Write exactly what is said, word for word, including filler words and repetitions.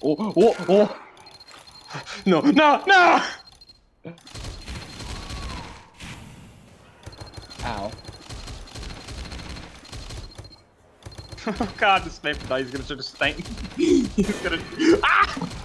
Oh, oh, oh! No, no, no! Ow. Oh god, this sniper guy is gonna start to stink. He's gonna. Ah!